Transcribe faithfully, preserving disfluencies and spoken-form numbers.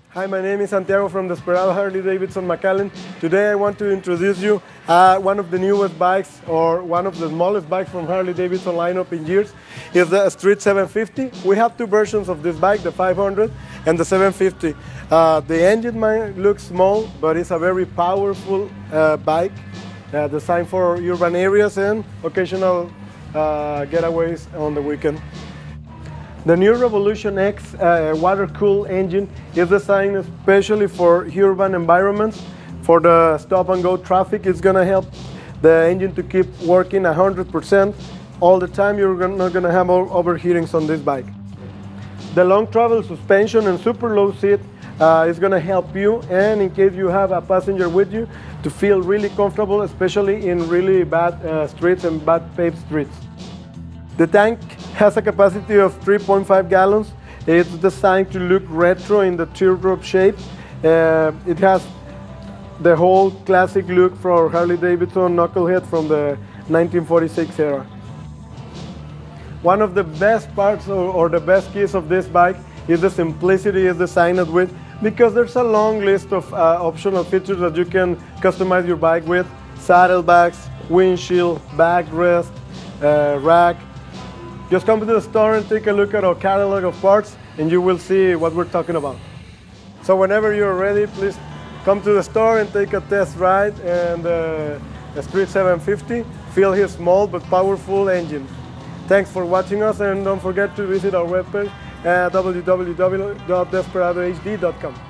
Hi, my name is Santiago from Desperado Harley-Davidson McAllen. Today I want to introduce you uh, one of the newest bikes, or one of the smallest bikes from Harley-Davidson lineup in years. It's the Street seven fifty. We have two versions of this bike, the five hundred and the seven fifty. Uh, the engine might look small, but it's a very powerful uh, bike uh, designed for urban areas and occasional uh, getaways on the weekend. The new Revolution X uh, water-cooled engine is designed especially for urban environments. For the stop-and-go traffic, it's going to help the engine to keep working one hundred percent all the time. You're not going to have overheatings on this bike. The long travel suspension and super low seat uh, is going to help you, and in case you have a passenger with you, to feel really comfortable, especially in really bad uh, streets and bad paved streets. The tank has a capacity of three point five gallons. It's designed to look retro in the teardrop shape. Uh, it has the whole classic look for Harley-Davidson knucklehead from the nineteen forty-six era. One of the best parts or, or the best keys of this bike is the simplicity it's designed with, because there's a long list of uh, optional features that you can customize your bike with: saddlebags, windshield, backrest, uh, rack. Just come to the store and take a look at our catalog of parts, and you will see what we're talking about. So whenever you're ready, please come to the store and take a test ride and uh, the Street seven fifty. Feel his small but powerful engine. Thanks for watching us, and don't forget to visit our webpage at w w w dot desperado h d dot com.